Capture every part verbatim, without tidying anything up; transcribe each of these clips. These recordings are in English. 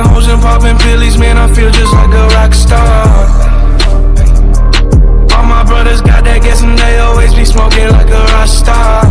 fucking hoes and popping pillies, man, I feel just like a rock star. All my brothers got that gas and they always be smoking like a rock star.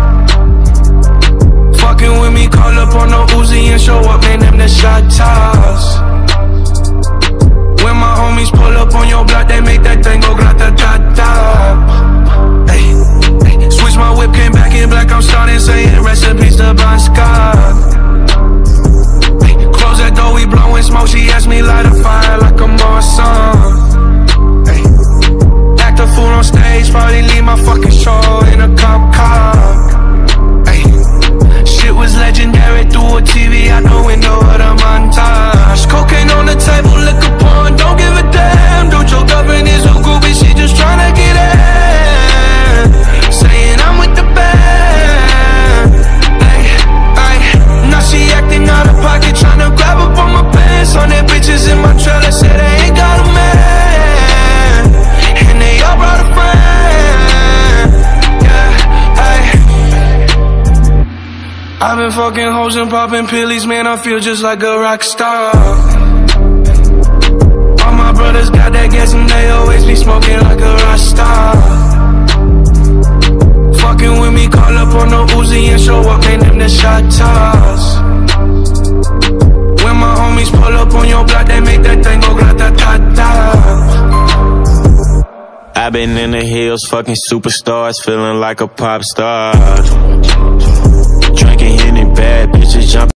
Fucking with me, call up on the Uzi and show up, man, them the shot toss. When my homies pull up on your block, they make that thing go grata-ta-ta. Ay, ay, switch my whip, came back in black, I'm starting saying recipes to Bon Scott. Ay, close that door, we blowing smoke, she asked me light a fire like a Marsan. Ay, act a fool on stage, probably leave my fucking show in a cop car. Ay, shit was legendary through a T V out the window of the montage. Cocaine on the table, liquor porn, don't give a damn. Dude, your girlfriend is a groupie, she just tryna get in. Saying I'm with the band. Ay, ay, now she acting out of pocket, tryna grab up on my pants. On their bitches in my trailer, say they ain't got a man, and they all brought a friend. Yeah, ay. I've been fucking hoes and popping pillies, man, I feel just like a rock star. All my brothers got that gas and they always be smoking like a rock star. Fucking with me, call up on the Uzi and show up, man, them the shot toss. When my homies pull up on your block, they make that thing go grata-ta-ta. I've been in the hills, fucking superstars, feeling like a pop star. Drinking Henny, bad bitches jumping.